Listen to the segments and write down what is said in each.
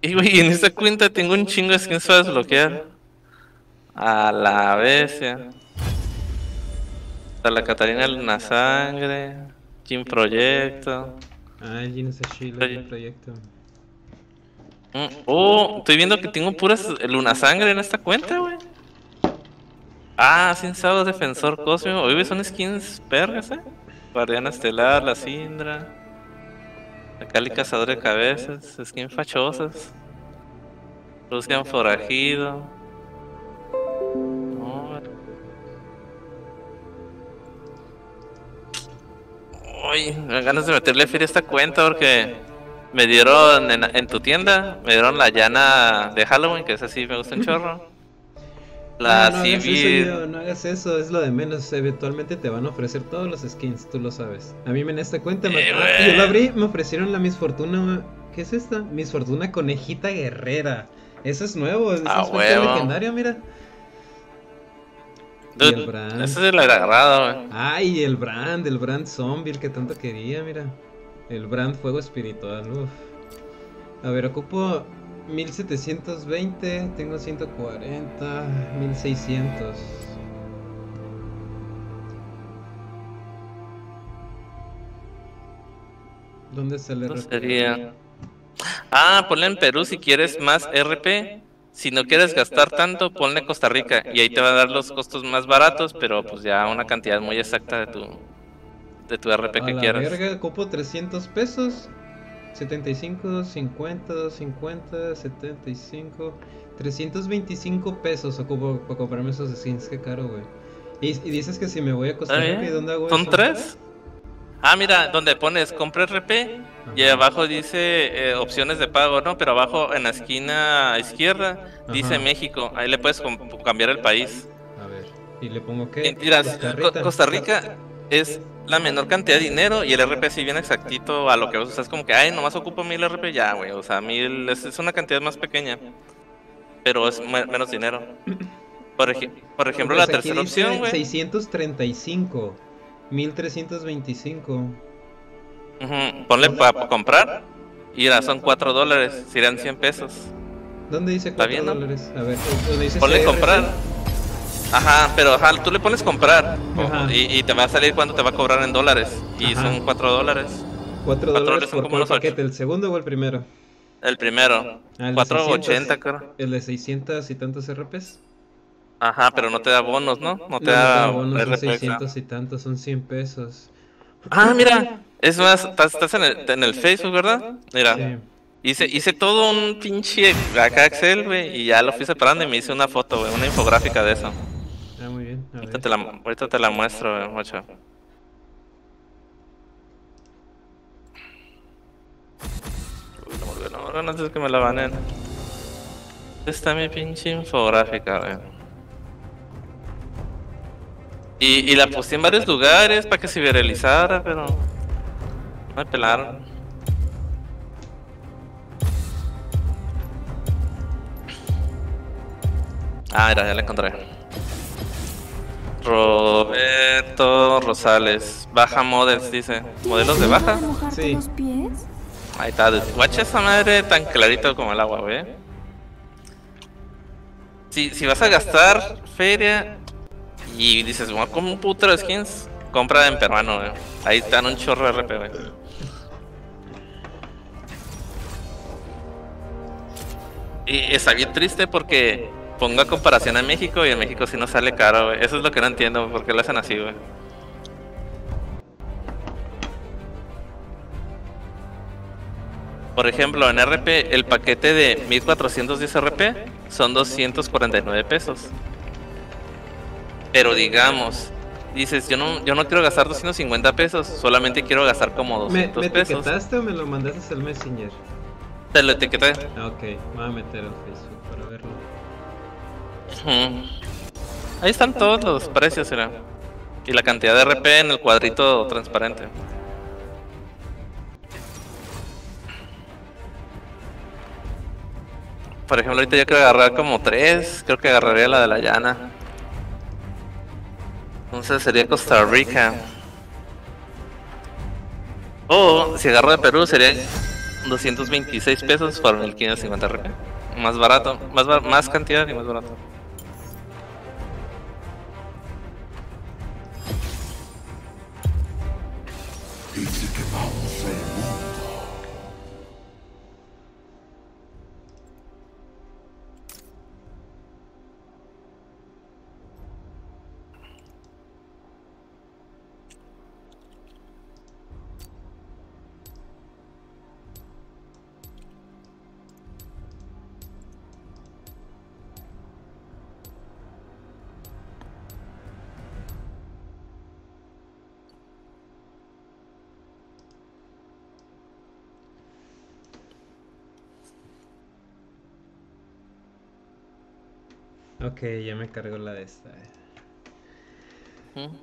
Y güey, en esta cuenta tengo un chingo de skins para desbloquear. A la bestia. Está la Catarina Luna Sangre. Jim Proyecto. Ah, el Gino Sashilo del proyecto. Oh, estoy viendo que tengo puras Luna Sangre en esta cuenta, güey. Ah, Sin Sábado Defensor Cósmico. Oye, son skins pergas, Guardiana Estelar, la Sindra. La Cali Cazador de Cabezas. Skins fachosas. Lucian Forajido. No. Uy, me dan ganas de meterle feria a esta cuenta porque me dieron en tu tienda, me dieron la llana de Halloween, que es así, me gusta un chorro. Ah, La no hagas eso, civil. yo, no hagas eso, es lo de menos. Eventualmente te van a ofrecer todos los skins, tú lo sabes. A mí en esta cuenta yo la abrí, me ofrecieron la Miss Fortuna. ¿Qué es esta? Miss Fortuna Conejita Guerrera. Eso es nuevo, es un legendario, mira. Dude, y el Brand. Ese es el agarrado, güey. Ay, el Brand Zombie, el que tanto quería, mira. El Brand Fuego Espiritual, uff. A ver, ocupo 1720, tengo 140, 1600. ¿Dónde está el RP? Sería? Ah, ponle en Perú si quieres más RP. Si no quieres gastar tanto, ponle Costa Rica y ahí te va a dar los costos más baratos, pero pues ya una cantidad muy exacta de tu RP que quieras. A la verga, ocupo 300 pesos. 75, 50, 50, 75, 325 pesos ocupo para comprarme esos skins, qué caro, güey. Y dices que si me voy a Costa Rica, ¿y dónde hago eso? ¿Son 3? Ah, mira, donde pones compra RP y abajo dice opciones de pago, ¿no? Pero abajo en la esquina izquierda dice México, ahí le puedes cambiar el país. A ver, y le pongo qué. Mentiras, Costa Rica es la menor cantidad de dinero y el RP si viene exactito a lo que vos usas, como que, ay, nomás ocupo 1000 RP ya, güey, o sea, 1000 es una cantidad más pequeña, pero es menos dinero. Por ejemplo, la tercera opción, güey. 635, 1325. Ponle para comprar y son $4, serían 100 pesos. ¿Dónde dice 4 dólares? A ver, dice ponle comprar. Ajá, pero tú le pones comprar y te va a salir cuánto te va a cobrar en dólares. Y son $4. $4 por cuál paquete, ¿el segundo o el primero? El primero. 4.80, creo. ¿El de 600 y tantos RPs? Ajá, pero no te da bonos, ¿no? No te da bonos, son 600 y tantos, son 100 pesos. Ah, mira, es más, estás en el Facebook, ¿verdad? Mira, sí. Hice todo un pinche acá Excel, güey, y ya lo fui separando y me hice una foto, güey, una infográfica de eso. Ah, muy bien. Ahorita te la muestro, güey, mucho. No, no sé que me la banen. Está mi pinche infográfica, güey. Y la puse en varios lugares para que se viralizara, pero no me pelaron. Ah, mira, ya la encontré. Roberto Rosales. Baja models, dice. ¿Modelos de baja? Sí. Ahí está. Guacha esa madre tan clarito como el agua, güey. Si vas a gastar feria y dices, bueno, como un puto de skins, compra en peruano, güey. Ahí están un chorro de RP, güey. Y está bien triste porque pongo a comparación a México y en México sí nos sale caro, güey. Eso es lo que no entiendo, ¿por qué lo hacen así, güey? Por ejemplo, en RP, el paquete de 1410 RP son 249 pesos. Pero digamos, dices, yo no quiero gastar 250 pesos, solamente quiero gastar como 200 pesos. ¿Me etiquetaste o me lo mandaste al Messenger? Te lo etiqueté. Ah, ok, voy a meter al Facebook para verlo. Ahí están todos los precios, ¿será? Y la cantidad de RP en el cuadrito transparente. Por ejemplo, ahorita yo quiero agarrar como 3. Creo que agarraría la de la llana. Entonces sería Costa Rica. O si agarro de Perú sería 226 pesos por 1550 RP. Más barato, más cantidad y más barato. Dice que vamos al mundo. Ok, ya me cargo la de esta. Ujú.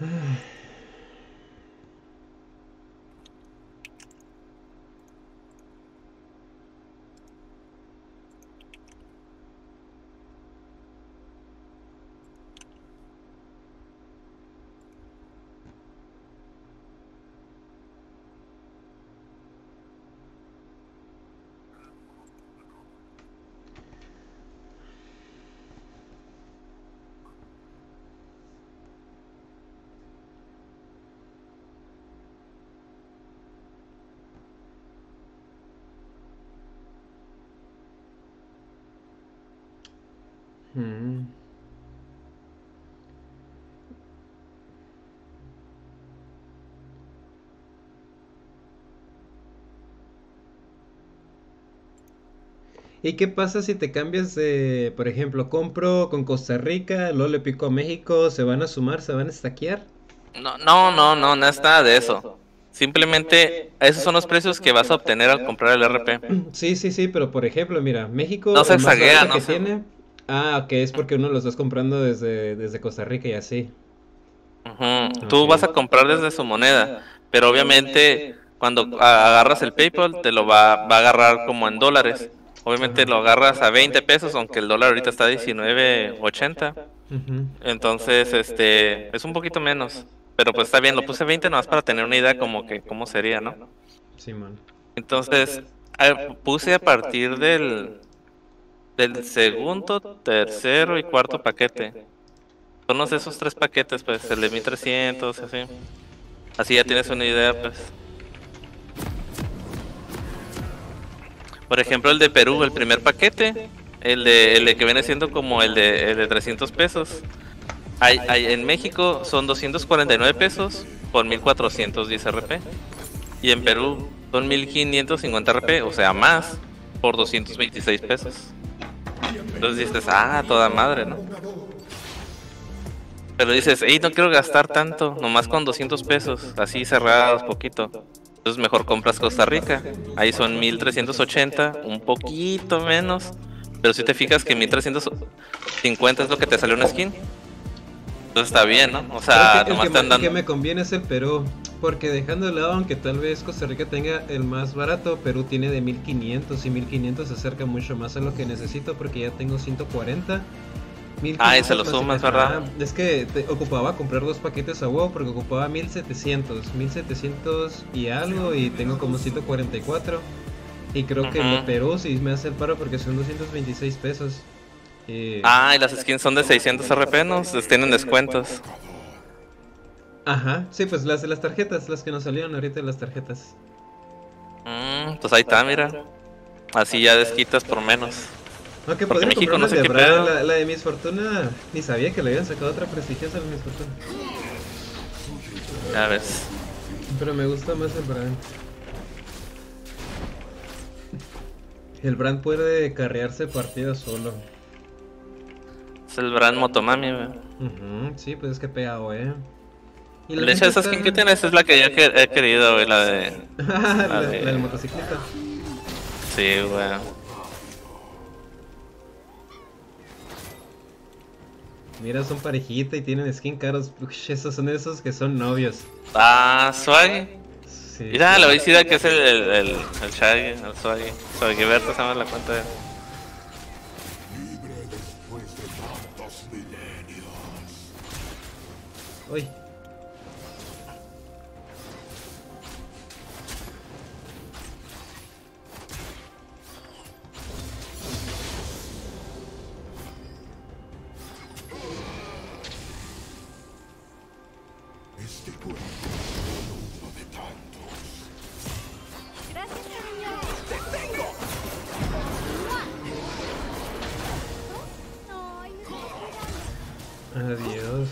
Mm. ¿Y qué pasa si te cambias de, por ejemplo, compro con Costa Rica, luego le pico a México, se van a sumar, se van a estaquear? No es nada de eso. Simplemente esos son los precios que vas a obtener al comprar el RP. Sí, sí, sí, pero por ejemplo, mira, No México, se el más exaguea, barato no que se... tiene. Ah, ok, es porque uno lo estás comprando desde Costa Rica y así. Ujú. Ok. Tú vas a comprar desde su moneda, pero obviamente cuando agarras el PayPal te lo va a agarrar como en dólares. Obviamente Ajá. lo agarras a 20 pesos, aunque el dólar ahorita está a 19.80. Ujú. Entonces, es un poquito menos. Pero pues está bien, lo puse 20 nomás para tener una idea como que cómo sería, ¿no? Simón. Entonces, puse a partir del segundo, tercero y cuarto paquete. Son esos tres paquetes, pues, el de 1300, así. Así ya tienes una idea, pues. Por ejemplo, el de Perú, el primer paquete, el de que viene siendo como el de 300 pesos. En México son 249 pesos por 1410 RP. Y en Perú son 1550 RP, o sea, más por 226 pesos. Entonces dices, toda madre, ¿no? Pero dices, hey, no quiero gastar tanto, nomás con 200 pesos, así cerrados, poquito. Entonces mejor compras Costa Rica. Ahí son 1380, un poquito menos. Pero si te fijas que 1350 es lo que te salió una skin. Entonces está bien, ¿no? O Creo que sea, nomás te el que andan... me conviene es el Perú. Porque dejando de lado, aunque tal vez Costa Rica tenga el más barato, Perú tiene de 1500 y 1500 se acerca mucho más a lo que necesito porque ya tengo 140. Ah, y se 1500 lo más sumas, Ajá, ¿verdad? es que ocupaba comprar dos paquetes a huevo porque ocupaba 1700 y algo y tengo como 144. Y creo que el de Ujú. Perú sí me hace el paro porque son 226 pesos. Y... Y las skins son de 600 RP, ¿no? Tienen descuentos. Ajá, sí, pues las de las tarjetas, las que nos salieron ahorita de las tarjetas. Pues ahí está, mira. Así ya desquitas por menos. Aunque Porque podría México comprarme no el sé de qué Bran, pedo. la de Miss Fortuna, ni sabía que le habían sacado otra prestigiosa a la Miss Fortuna. Ya ves. Pero me gusta más el Bran. El Bran puede carrearse partidas solo. Es el Brand Motomami, güey. Ujú, sí, pues es que pega, güey. Y la De hecho, gente esa está... skin que tienes es la que yo he querido, güey. La de. La la del de. motociclista. Sí, güey. Mira, son parejita y tienen skin caros. Ush, esos son esos que son novios. Swaggy. Sí, Mira, sí. le voy a decir que es el Shaggy, el Swaggy. Swaggyberto se llama la cuenta de. Libre después de tantos milenios. Uy. Adiós.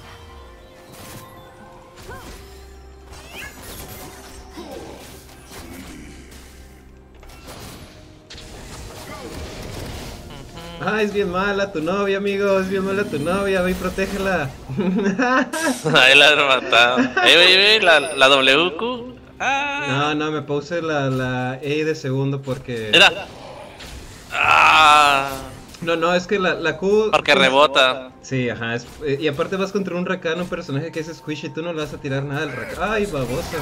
Ah, es bien mala tu novia, amigo. Es bien mala tu novia. Ve y protégela. Ahí la han matado. Ve, la WQ. Ah. No, me puse la E de segundo porque... Mira. Ah. No, es que la Q... Porque rebota. Sí, ajá. Y aparte vas contra un Rakan, un personaje que es squishy. Tú no le vas a tirar nada al Rakan. Ay, babosa.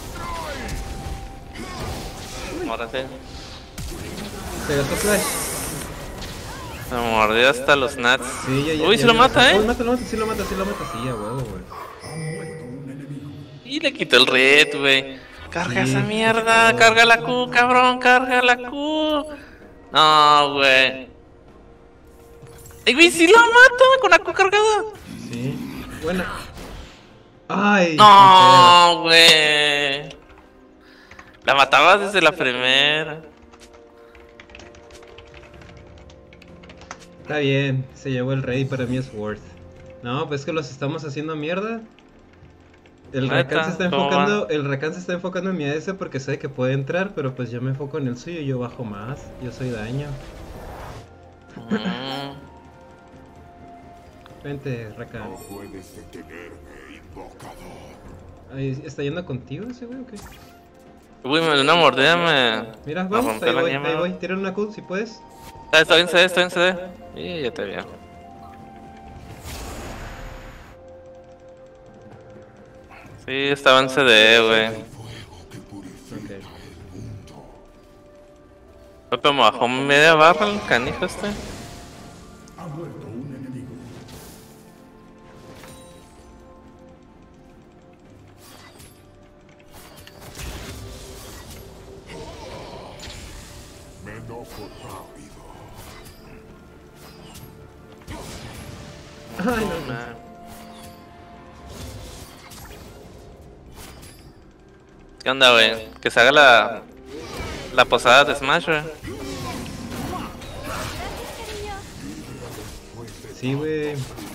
Ahora sí. Te gastó flash. Me mordió hasta los nuts. Sí, Uy, se lo mata, sí lo mata. Sí, a huevo, güey. Y le quitó el red, güey. Carga esa mierda, carga la Q, cabrón, carga la Q. No, güey. ¡Ey, güey, sí la mata con la Q cargada! Sí. Bueno. ¡Ay! No, güey. La matabas desde la primera. Está bien, se llevó el rey, para mí es worth. No, pues que los estamos haciendo mierda. El Rakan se está enfocando en mi AS porque sabe que puede entrar, pero pues yo me enfoco en el suyo y yo bajo más. Yo soy daño. Vente, Rakan. No puedes detenerme, invocador. Ahí, ¿está yendo contigo ese güey o qué? Uy, me dio una mordida, me... Mira, me vamos, rompió la ahí ñema. voy. Tira una Q si puedes. Está bien CD. Y ya te veo. Sí, estaba en CD, güey. Ok. Pepe me bajó media barra el canijo este. Ha muerto un enemigo. Me enojo rápido. Ay, no. ¿Qué onda, güey? Que se haga la posada de Smash, güey. Sí, güey.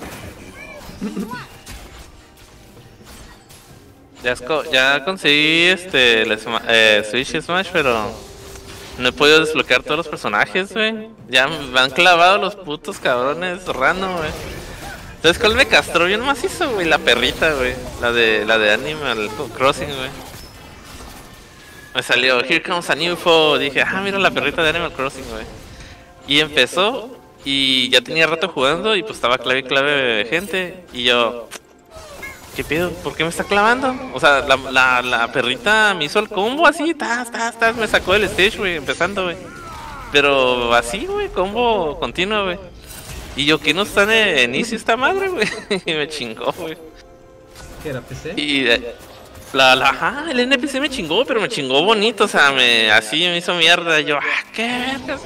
Ya conseguí el Switch Smash, pero no he podido desbloquear todos los personajes, güey. Ya me han clavado los putos cabrones random, güey. ¿Sabes cuál me castró bien macizo, güey? La perrita, güey. La de Animal Crossing, güey. Me salió Here Comes a New Foe. Dije, mira la perrita de Animal Crossing, güey. Y empezó, y ya tenía rato jugando, y pues estaba clave gente. Y yo, ¿qué pedo? ¿Por qué me está clavando? O sea, la perrita me hizo el combo así, me sacó del stage, güey, empezando, güey. Pero así, güey, combo continuo, güey. Y yo, ¿qué no está en inicio esta madre, güey? Y me chingó, güey. ¿Qué era PC? Y el NPC me chingó, pero me chingó bonito, o sea, así me hizo mierda. Yo, qué verga,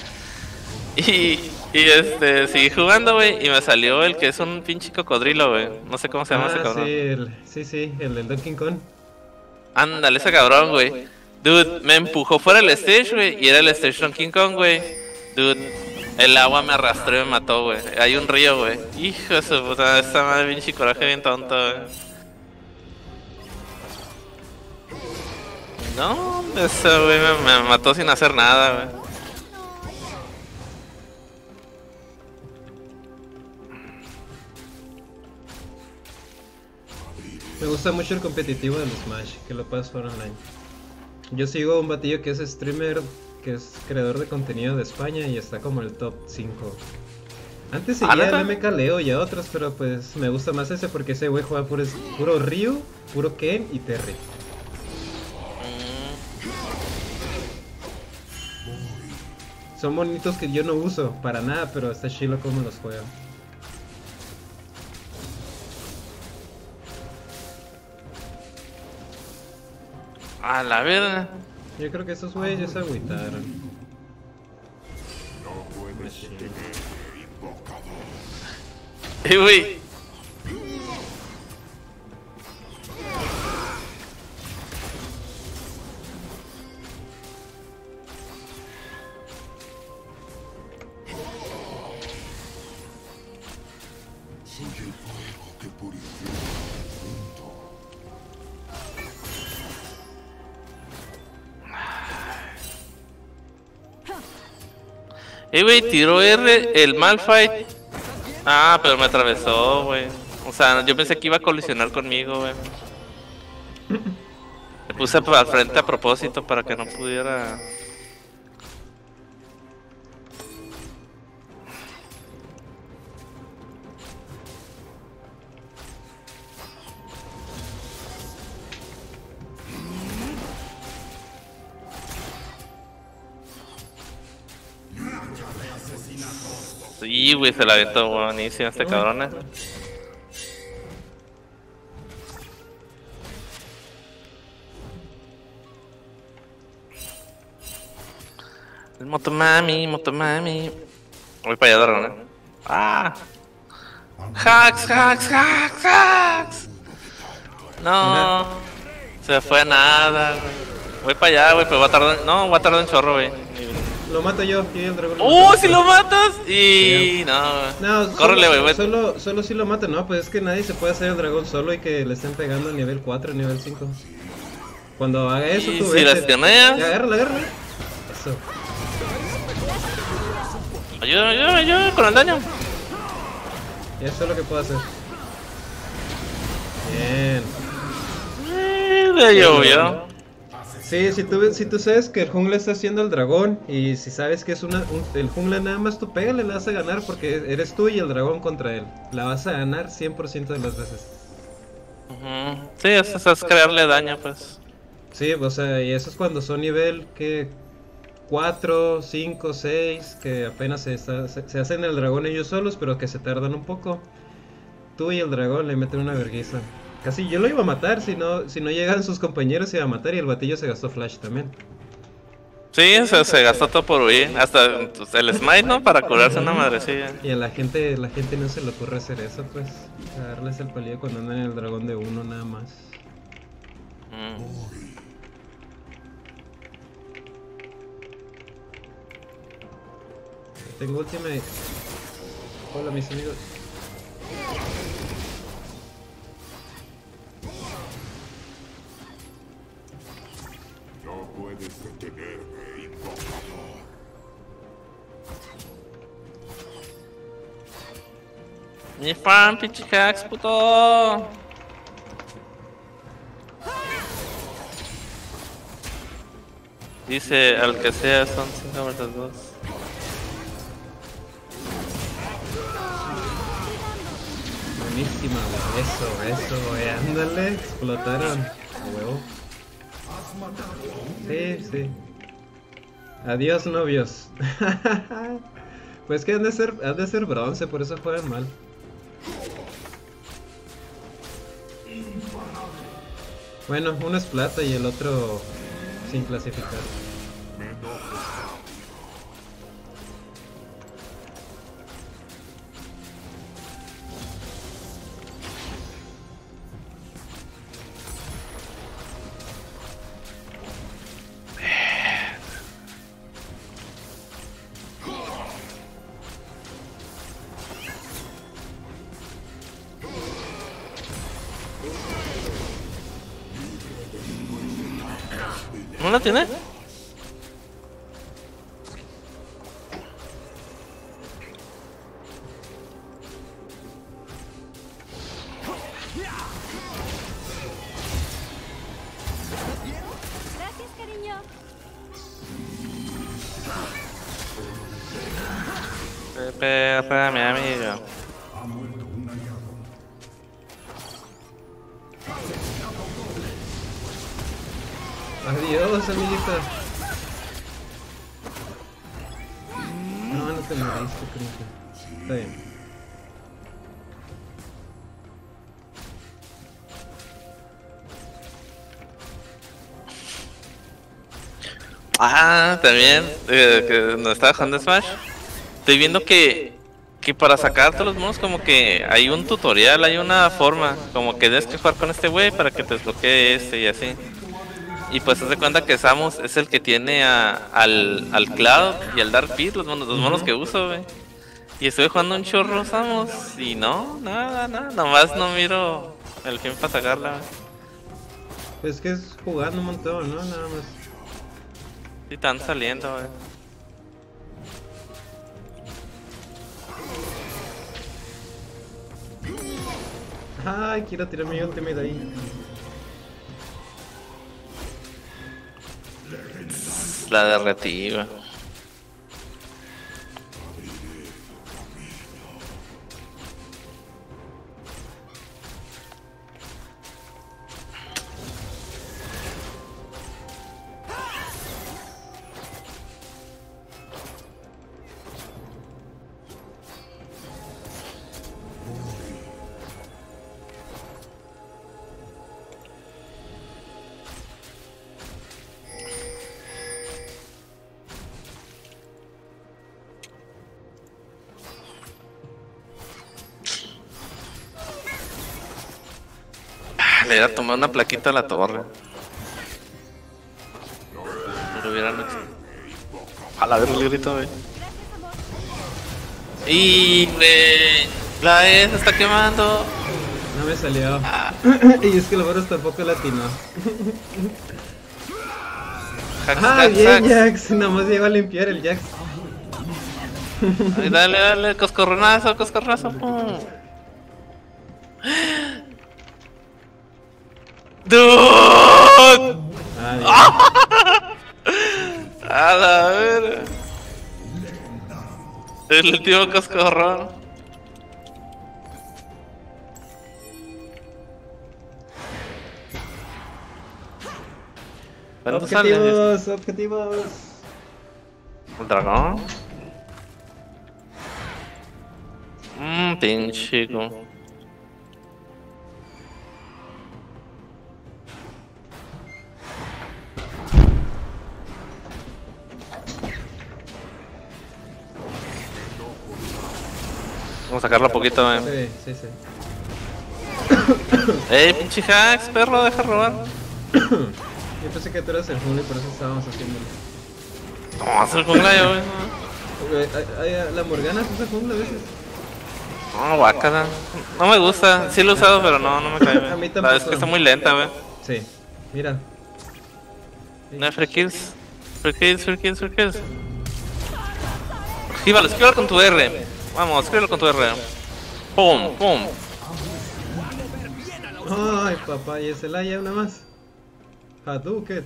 y seguí jugando, güey, y me salió el que es un pinche cocodrilo, güey. No sé cómo se llama ese cabrón. Sí, el del Donkey Kong. Ándale, ese cabrón, güey. Dude, me empujó fuera del stage, güey, y era el stage Donkey Kong, güey. Dude, el agua me arrastró y me mató, güey. Hay un río, güey. Hijo de su puta, esta madre pinche coraje bien tonto, güey. No, eso, güey, me mató sin hacer nada, güey. Me gusta mucho el competitivo del Smash, que lo puedes jugar online. Yo sigo a un batillo que es streamer, que es creador de contenido de España y está como en el top 5. Antes seguía el MK Leo y a otros, pero pues me gusta más ese porque ese güey juega puro Ryu, puro Ken y Terry. Son bonitos que yo no uso para nada, pero está chilo como los juega. A la verga. Yo creo que esos güeyes ya se agüitaron. No puedes detenerme, invocador. Güey. Güey, tiró R el Malphite. Ah, pero me atravesó, güey. O sea, yo pensé que iba a colisionar conmigo, güey. Le puse al frente a propósito para que no pudiera. Sí, güey, se la aventó buenísimo este cabrón. El Motomami, Motomami. Voy para allá, dragón, ¡Ah! ¡Hacks, hacks, hacks, hacks! No, se fue a nada, güey. Voy para allá, güey, pero va a tardar. No, va a tardar un chorro, güey. Lo mato yo, y el dragón. Si lo matas! Y no, córrele, güey. Solo si lo mata, no, pues es que nadie se puede hacer el dragón solo y que le estén pegando a nivel 4, nivel 5. Cuando haga eso, Y tú si las teneas. Agárrala. Eso. Ayúdame con el daño. Y eso es lo que puedo hacer. Bien. Le llovió. Sí, si tú sabes que el jungla está haciendo el dragón y si sabes que es el jungla nada más, tú pégale, la vas a ganar porque eres tú y el dragón contra él. La vas a ganar 100% de las veces. Sí, eso es crearle daño, pues. Sí, o sea, y eso es cuando son nivel que 4, 5, 6, que apenas se hacen el dragón ellos solos, pero que se tardan un poco. Tú y el dragón le meten una vergüenza. Casi yo lo iba a matar, si no llegan sus compañeros se iba a matar y el batillo se gastó flash también. Sí, se gastó todo por huir, hasta el smite, ¿no? Para curarse una madrecilla. Y a la gente no se le ocurre hacer eso, pues. Darles el palillo cuando andan en el dragón de uno nada más. Tengo ultimate. Hola mis amigos. No puedes detenerme, invocador. Mi fan, pinche hacks, puto. Dice, al que sea son 5 versus 2. Buenísima, güey. Eso, güey. Ándale, explotaron. A huevo. Sí. Adiós, novios. Pues que han de ser bronce, por eso juegan mal. Bueno, uno es plata y el otro sin clasificar. ¿No la tiene? Gracias, cariño. Perra, mi amigo. Adiós, amiguita. No te moriste, creo. Está bien. También, que no estaba jugando Smash. Estoy viendo que para sacar todos los monos como que hay un tutorial, hay una forma. Como que debes que jugar con este güey para que te desbloquee y así. Y pues haz de cuenta que Samus es el que tiene al Cloud y al Dark Pit, los monos que uso, güey. Y estoy jugando un chorro Samus y nada, nomás no miro el fin para sacarla, güey. Pues que es jugando un montón, ¿no? Nada más. Sí, están saliendo, güey. Ay, quiero tirar mi ultimate ahí. La derretiva. Le hubiera tomado una plaquita a la torre. No lo hubieran hecho. A la verga el grito, güey. Y la E se está quemando. No me salió. Y es que el Boros tampoco latino. Ah, bien, Jax. Nada más llegó a limpiar el Jax. Ay, dale, dale, coscorronazo, coscorronazo. ¡Dude! A la ver. El último coscorrón. ¿Cuándo sale? Objetivos, objetivos. ¿El dragón? Pinche chico. Vamos a sacarlo poquito, Sí, sí, sí. ¡Ey, pinche hacks, perro! Deja robar. Yo pensé que tú eras el jungla y por eso estábamos haciéndolo. Vamos a hacer jungla yo, güey. La Morgana se usa jungla a veces. No, guácala. No me gusta. Sí lo he usado, pero no me cae bien. A mí La tampoco. es que está muy lenta, güey. Sí, mira. No hay free kills. Free kills, free kills, free kills. Esquívalo con tu R. Vamos, escríbelo con tu R. Pum, pum. Ay, papá, y ese la ya una más. Hadouken.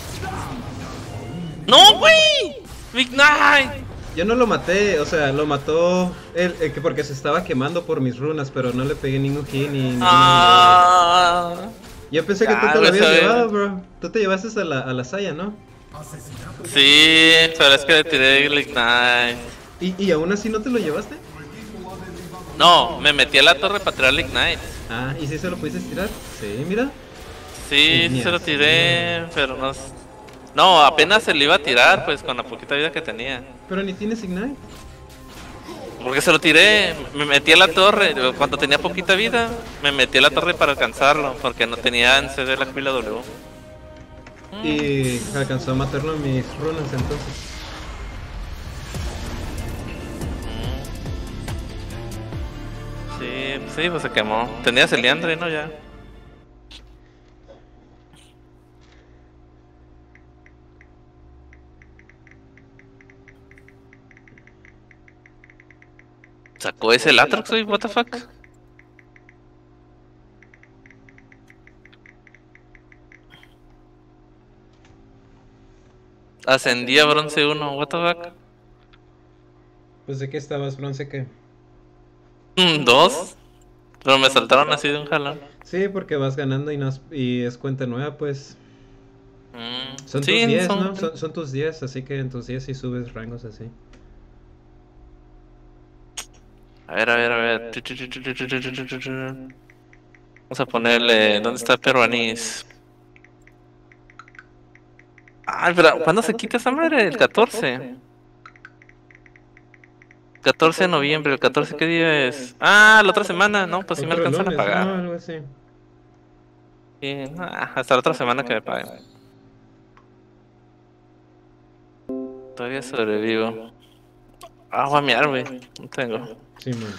¡No, güey! ¡Big Knight! Yo no lo maté, o sea, lo mató él, que porque se estaba quemando por mis runas, pero no le pegué ningún hit ni ninguna Ah. Yo pensé que tú te lo güey, habías sabe. llevado, bro. Tú te llevaste a la Saya, ¿no? Sí, pero es que le tiré el Ignite. ¿Y aún así no te lo llevaste? No, me metí a la torre para tirar el Ignite. Ah, ¿y si se lo pudiste tirar? Sí, mira. Sí, Genial. se lo tiré, pero no. No, apenas se lo iba a tirar, pues con la poquita vida que tenía. Pero ni tienes Ignite. Porque se lo tiré, me metí a la torre. Cuando tenía poquita vida, me metí a la torre para alcanzarlo, porque no tenía en CD la pila W. Y alcanzó a matarlo en mis runas entonces. Sí, pues se quemó. Tenías el Liandre, ¿no? Ya. ¿Sacó ese Latrox, güey? What the fuck? Ascendí a bronce 1, what the fuck? Pues de qué estabas, bronce qué. 2, pero me saltaron así de un jalón. Sí, porque vas ganando y es cuenta nueva, pues. Son Sí, tus 10, son- ¿no? Son tus 10, así que en tus 10 sí subes rangos así. A ver, a ver, a ver. Vamos a ponerle. ¿Dónde está Peruanís? Ay, pero ¿cuándo se quita esa madre? El 14. 14 de noviembre. ¿El 14 qué día es? Ah, la otra semana. No, pues sí me Otro alcanzan a lunes, ¿no? pagar. Algo así. Sí, hasta la otra semana que me paguen. Todavía sobrevivo. Ah, voy a mirar, güey. No tengo. Sí, man.